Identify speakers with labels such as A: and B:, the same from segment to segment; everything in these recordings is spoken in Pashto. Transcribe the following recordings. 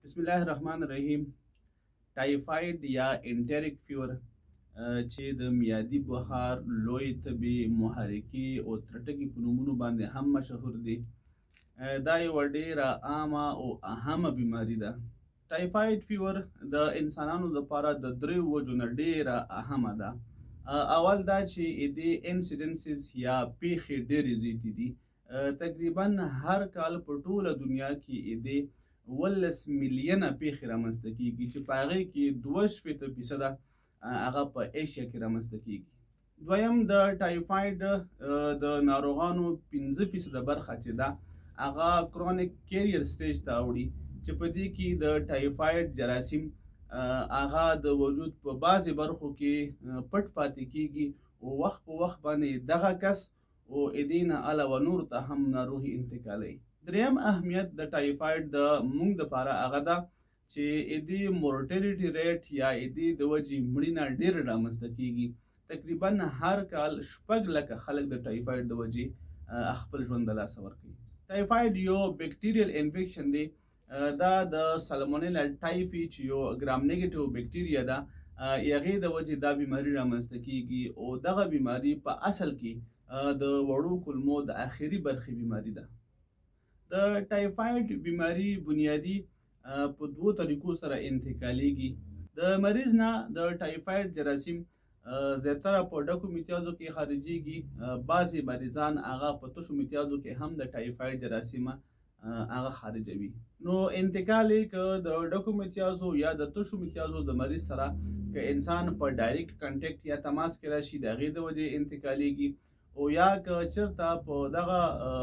A: بسم الله الرحمن الرحیم. ټایفاید یا انټریک فیور چې د میادي بخار، لوی تبې، محرکي او ترټکي په نومونو باندې هم مشهور دی. دا یوه ډیره عامه او اهمه بیماری ده. ټایفاید فیور د انسانانو لپاره د دریو وجو نه ډیره اهمه ده. اول دا چې دې انسیډنسز یا پیښې ډیرې زیاتې دي. تقریبا هر کال په ټوله دنیا کې دې 18 میلیونه پیښې رامنځته کیږي چې په هغې کې 2% هغه په ایشیا کې رامنځته کیږي. دویم، د ټایفاید د ناروغانو 15% برخه چې ده هغه کرونیک کیریر سټیج ته اوړي چې په دې کې د ټایفاید جراثیم هغه د وجود په بعضې برخو کې پټ پاتې کیږي او وخت په وخت باندې دغه کس او دې نه علاوه نور ته هم ناروغي انتقالوي. دریم اهمیت د ټایفاید د موږ دپاره هغه ده چې دې مورټیلیټي ریټ یا دې د وجې مړینه ډېر رامنځته کیږي. تقریبا هر کال 6 لکه خلک د ټایفاید د وجې خپل ژوند د لاسه ورکوي. ټایفاید یو بیکټیریل انفیکشن دی. دا د سالمونیلا ټایفي چې یو ګرام نیګیټیو بیکټیریا ده، هغې د وجې دا بیماري رامنځته کیږي او دغه بیماري په اصل کې د وړو کولمو د آخري برخې بیماري ده. د ټایفاید بیماری بنیادی په دوو طریقو سره انتقالیږي. د مریض نه د ټایفاید جراثیم زیاتره په ډکو میتیازو کې خارجيږي. بعضې مریضان هغه په تشو میتیازو کې هم د ټایفاید جراثیم هغه خارجوي. نو انتقال یې که د ډکو میتیازو یا د تشو میتیازو د مریض سره که انسان په ډایرکټ کنټیکټ یا تماس کې راشي د هغې د وجې انتقالیږي، او یا که چېرته په دغه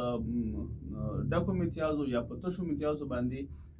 A: ډکو میتیازو یا په تشو میتیازو باندې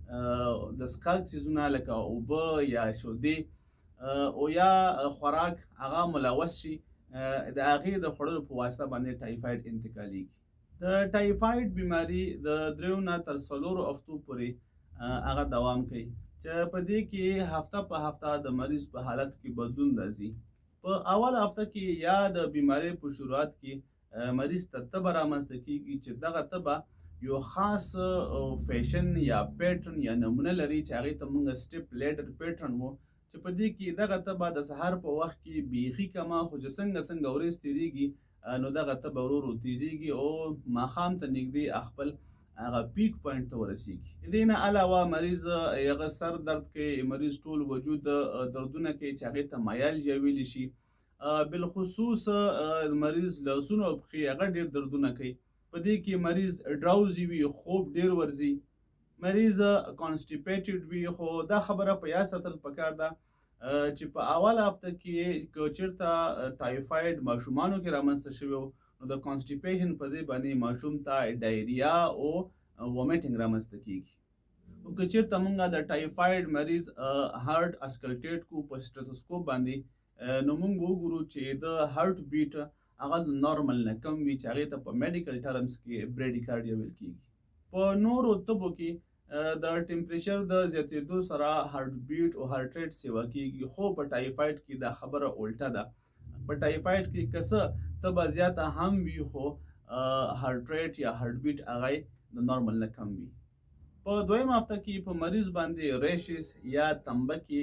A: د څښاک څیزونه لکه اوبه یا شودې او یا خوراک هغه ملوث شي، د هغې د خوړلو په واسطه باندې ټایفاید انتقالیږي. د ټایفاید بیماري د 3 نه تر 4 هفتو پورې هغه دوام کوي چې په دې کې هفته په هفته د مریض په حالت کې بدلون راځي. په اول هفته کې یا د بیماری په شروعات کې مریض ته تبه رامنځته کیږي چې دغه تبه یو خاص فیشن یا پیټرن یا نمونه لري چې هغې ته موږ سټیپ لیډر پیټرن وو، چې په دې کې دغه تبه د سهار په وخت کې بیخي کمه، خو چې څنګه ورځ تېرېږي نو دغه تبه ورو ورو تیزېږي او ماښام ته نږدې خپل هغه پیک پوینټ ته ورسېږي. دې نه علاوه مریض هغه سر درد کوي، مریض ټول وجود دردونه کوي چې هغې ته مایالژیا ویلی شي. بالخصوص مریض لاسونه او پښې هغه ډېر دردونه کوي. په دې کې مریض ډراوزي وي، خوب ډېر ورځي، مریض کانسټیپیټډ وي. خو دا خبره په یاد ساتل پکار ده چې په اول هفته کې که چېرته ټایفاید ماشومانو کې رامنځته شوی و نو د کانسټیپیشن په ځای باندې ماشوم ته ډایریا او وومیټنګ رامنځته کیږي. او که چېرته موږ د ټایفاید مریض هارټ اسکلټیټ کو په سټیتوسکوپ باندې نو موږ وګورو چې د هارټ بیټ هغه د نارمل نه کم وي چې هغې ته په میډیکل ټرمز کې بریډیکارډیا ویل کیږي. په نورو تبو کې د ټمپریچر د زیاتېدو سره هارټ بیټ او هارټ ریټ سیوا کیږي، خو په ټایفاید کې دا خبره الټه ده. په ټایفاید کې که څه تبه زیاته هم وي خو هارټ ریټ یا هارټ بیټ هغه د نارمل نه کم وي. په دویم هفته کې په مریض باندې ریشز یا تنبکې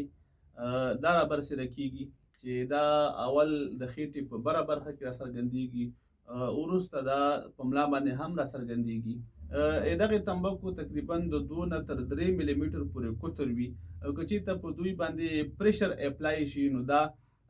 A: دا رابرسېره کیږي چې دا اول د خېټې په بره برخه کې راڅرګندېږي، وروسته دا په ملا باندې هم راڅرګندېږي. دغې تنبکو تقریبا د 2 نه تر 3 ملي میټر پورې قطر وي، او که چېرته په دوی باندې پریشر اپلای شي نو دا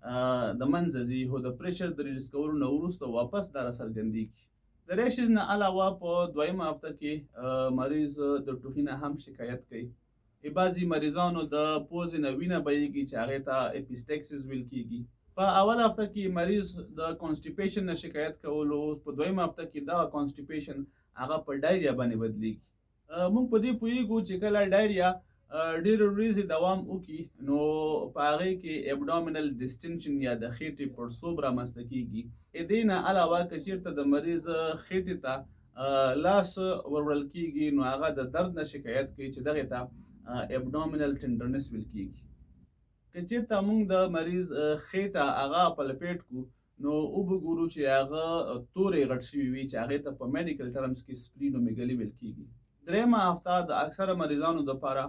A: د منځه ځي، خو د پریشر د ریلیز کولو نه وروسته واپس دا راڅرګندېږي. د ریشز نه علاوه په دویمه هفته کې مریض د ټوخي نه هم شکایت کوي. بعضې مریضانو د پوزې نه وینه بهیږي چې هغې ته اپیسټکسس ویل کیږي. په اول هفته کې مریض د کانسټیپیشن نه شکایت کولو، په دویمه هفته کې دغه کانسټیپیشن هغه په ډایریا باندې بدلیږي. موږ په دې پوهیږو چې کله ډایریا ډېرې ورځې دوام وکړي نو په هغې کې ابډامینل ډسټنشن یا د خېټې پړسوب رامنځته کیږي. دې نه علاوه که چېرته د مریض خېټې ته لاس وروړل کیږي نو هغه د درد نه شکایت کوي چې دغې ته ابډامینل ټینډرنس ویل کیږي. که چېرته موږ د مریض خېټه هغه پلپیټ کړو نو وبګورو چې هغه تورې غټ شوي وي چې هغې ته په میډیکل ټرمز کې سپلینومیګلي ویل کیږي. درېیمه هفته د اکثره مریضانو دپاره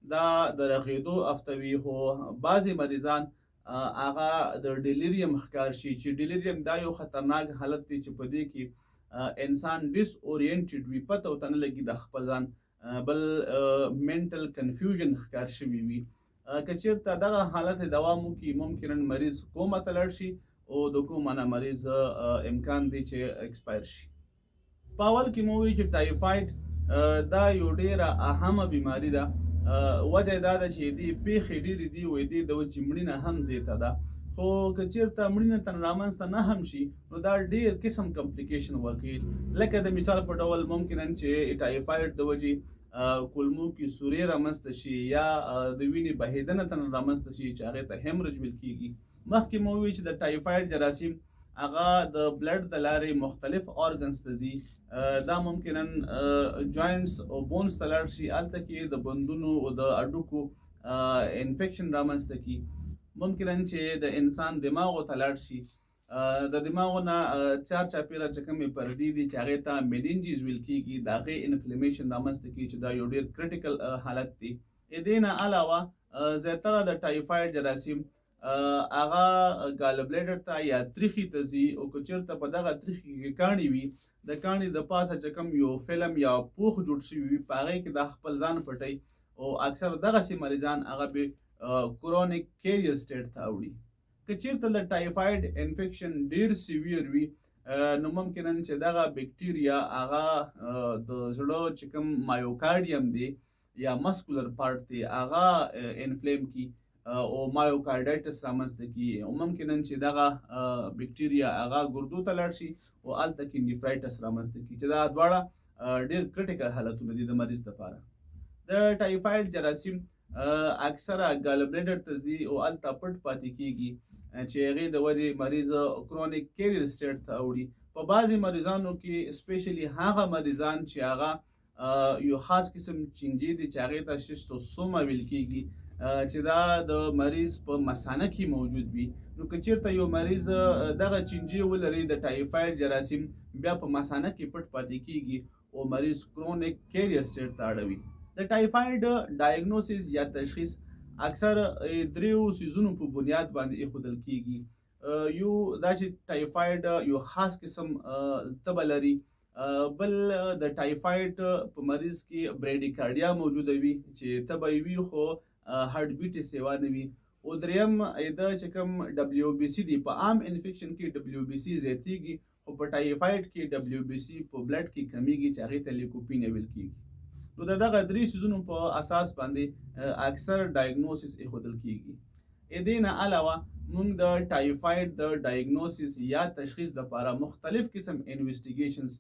A: دا د رغېدو افتوي، خو بعضې مریضان هغه د ډیلیریم ښکار شي چې ډیلیریم دا یو خطرناک حالت دی چې په دې کې انسان ډیس اورینټډ وي، پته ورته نه لګي د خپل ځان، بل منټل کنفیوژن ښکار شوي وي. که چېرته دغه حالت دوام وکړي ممکنا مریض کوما ته لاړ شي او د کوما نه مریض امکان دی چې ایکسپایر شي. په اول کې مو وی چې ټایفاید دا یو ډیره اهمه بیماری ده. وجه دا ده چې دې پیښې ډېرې دي او دې د وجې مړینه هم زیاته ده. خو که چېرته مړینه تن رامنځته نه هم شي نو دا ډېر قسم کمپلیکیشن ورکوي. لکه د مثال په ډول ممکنا چې ټایفاید د وجې کولمو کې سورې رامنځته شي یا د وینې بهېدنه تن رامنځته شي چې هغې ته هیمرج ویل کېږي. مخکې مو وی چې د ټایفاید جراثیم هغه د بلډ د لارې مختلف ارګنز ته ځي. دا ممکنا جوینټس او بونز ته لاړ شي، هلته کې د بندونو او د هډوکو انفیکشن رامنځته کړي. ممکنا چې د انسان دماغو ته لاړ شي، د دماغو نه چارچاپیره چې کومې پردې دي چې هغې ته مینینجز ویل کېږي، د هغې انفلیمیشن رامنځته کړي چې دا یو ډېر کریټیکل حالت دی. دې نه علاوه زیاتره د ټایفاید جراثیم هغه ګال بلیډر ته یا تریخي ته ځي، او که چېرته په دغه تریخي کې کاڼي وي، د کاڼي د پاسه چې کوم یو فلم یا پوښ جوړ شوي وي په هغې کې دا خپل ځان پټوي، او اکثر دغسې مریضان هغه به کرونیک کیریر سټیټ ته اوړي. که چېرته د ټایفاید انفیکشن ډېر سیویر وي نو ممکنا چې دغه بیکټیریا هغه د زړه چې کوم مایوکارډیم دی یا مسکولر پارټ دی هغه انفلیم کی او مایوکارډایټس رامنځته کړي، او ممکنا چې دغه بیکټیریا هغه ګردو ته لاړ شي او هلته کې نیفرایټس رامنځته کړي چې دا دواړه ډېر کریټیکل حالتونه دي د مریض لپاره. د ټایفاید جراثیم اکثره ګال بلیډر ته ځي او هلته پټ پاتې کېږي چې هغې د وجې مریض کرونیک کیریر سټیټ ته اوړي. په بعضې مریضانو کې سپیشلی هغه مریضان چې هغه یو خاص قسم چینجي دي چې هغې ته شیسټوسوما ویل کېږي چې دا د مریض په مثانه کې موجود وي. نو که چېرته یو مریض دغه چینجي ولري د ټایفاید جراثیم بیا په مثانه کې پټ پاتې کېږي او مریض کرونیک کیریر سټیټ ته اړوي. د ټایفاید ډایګنوسیس یا تشخیص اکثر دریو سیزونو په بنیاد باندې ایښودل کېږي. یو دا چې ټایفاید یو خاص قسم تبه لري، بل د ټایفاید په مریض کې بریډیکارډیا موجوده وي چې تبه یې وي خو هارډ بیټ یې سیوا نه وي، او دریم د چې کوم ډبلیو بي سي دی. په عام انفیکشن کې ډبلیو بي سي زیاتیږي خو په ټایفاید کې ډبلیو بي سي په بلډ کې کمیږي چې هغې ته لیکوپینیا ویل کېږي. نو د دغه درې سیزونو په اساس باندې اکثر ډایګنوسیس ایښودل کېږي. دې نه علاوه موږ د ټایفاید د ډایګنوسیس یا تشخیص لپاره مختلف قسم انویسټیګیشنز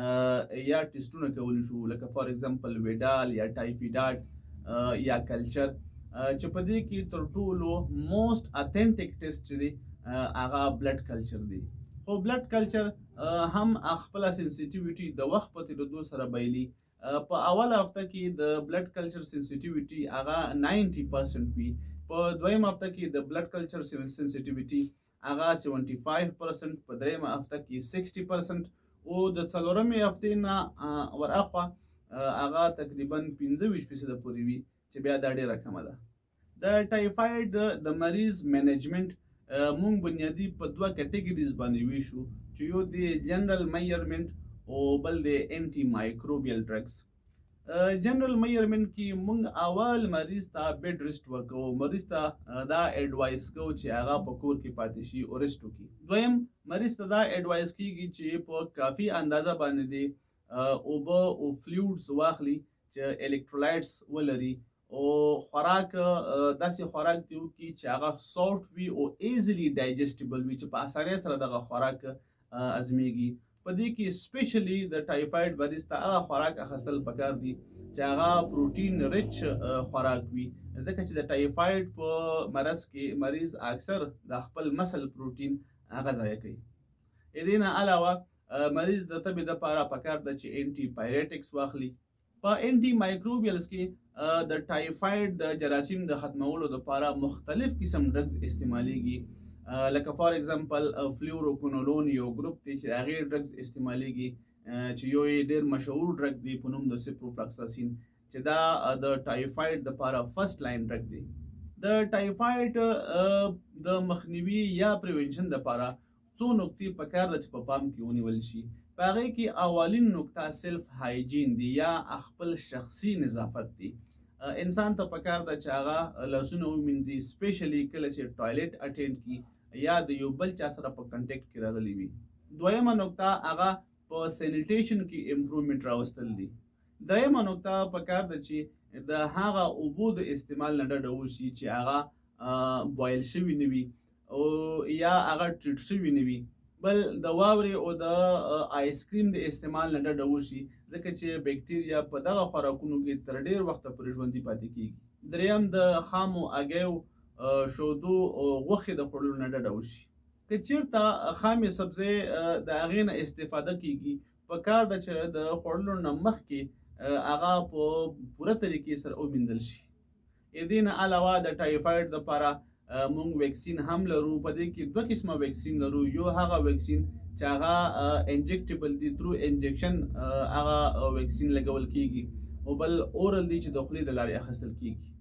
A: یا ټیسټونه کولی شو، لکه فار ایگزامپل ویډال یا ټایفیډاټ یا کلچر، چې په دې کې تر ټولو موسٹ اتھینټیک ټیسټ چې دی هغه بلډ کلچر دی. خو بلډ کلچر هم خپله سنسیټیویټي د وخت په تېرېدو سره بایلي. په اوله هفته کې د بلډ کلچر سنسیټیویټي هغه 90% وي، په دویم هفته کې د بلډ کلچر سنسیټیویټي هغه 75%، په دریمه هفته کې 60%، او د څلورمې هفتې نه ورهاخوا هغه تقریبا 25% پورې وي چې بیا دا ډېره کمه ده. د ټایفاید د مریض مینجمنټ مونږ بنیادي په دوه کټګریز باندې ویشو چې یو دی جنرال میجرمنټ او بل دی انټي مایکروبیل ډرګز. جنرال میجرمنټ کې مونږ اول مریض ته بیډ ریسټ ورکوو، مریض ته دا ایډوایس کوو چې هغه په کور کې پاتې شي او ریسټ وکړي. دویم مریض ته دا ایډوایس کېږي چې په کافي اندازه باندې دی اوبه او فلویډز واخلي چې الکترولایټس ولري، او خوراک داسې خوراک دی وکړي چې هغه سافټ وي او ایزلی ډایجسټیبل وي چې په اسانۍ سره دغه خوراک هضمېږي. په دې کې سپیشلی د ټایفاید مریض ته هغه خوراک اخیستل پکار دي چې هغه پروټین ریچ خوراک وي، ځکه چې د ټایفاید په مرض کې مریض اکثر د خپل مسل پروټین هغه ضایع کوي. دې نه علاوه مریض د تبې دپاره پکار ده چې انټي پایریټکس واخلي. په انټي مایکروبیلز کې د ټایفاید د جراثیم د ختمولو دپاره مختلف قسم ډرګز استعمالیږي، لکه فار ایگزامپل فلوروکونولون یو ګروپ دی چې هغې ډرګز استعمالیږي چې یو یې ډېر مشهور ډرګ دی په نوم د سپروفلاکساسین، چې دا د ټایفاید لپاره فرست لاین ډرګ دی. د ټایفاید د مخنیوي یا پریونشن لپاره څو نقطې پکار ده چې په پام کې ونیول شي. په هغې کې اولین نقطه سیلف هایجین دی یا خپل شخصي نظافت دی. انسان ته پکار ده چې هغه لاسونه ومینځي، سپیشلی کله چې ټوایلټ اټینډ کړي یا د یو بل چا سره په کنټیکټ کې راغلی وي. دویمه نقطه هغه په سینیټیشن کې امپروومنټ راوستل دي. دریمه نقطه پکار ده چې د هغه اوبو د استعمال نه ډډه وشي چې هغه بویل شوي نه وي او یا هغه ټریټ شوي نه وي. بل د واورې او د آیس کریم د استعمال نه ډډه وشي ځکه چې بیکټیریا په دغه خوراکونو کې تر ډیر وخته پورې ژوندي پاتې کیږي. دریم د خامو هګیو، شودو او غوښې د خوړلو نه ډډه وشي. که چیرته خامې سبزۍ د هغې نه استفاده کیږي پکار ده چې د خوړلو نه مخکې هغه په پوره طریقې سره ومینځل شي. دې نه علاوه د ټایفاید لپاره مونږ ویکسین هم لرو. په دې کې دوه قسمه ویکسین لرو. یو هغه ویکسین چې هغه انجکټیبل دی، ترو انجکشن هغه ویکسین لګول کیږي، او بل اورل دی چې د خولې د لارې اخیستل کیږي.